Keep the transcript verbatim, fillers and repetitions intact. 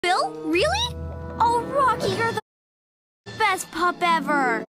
Bill, really? Oh, Rocky, you're the best pup ever.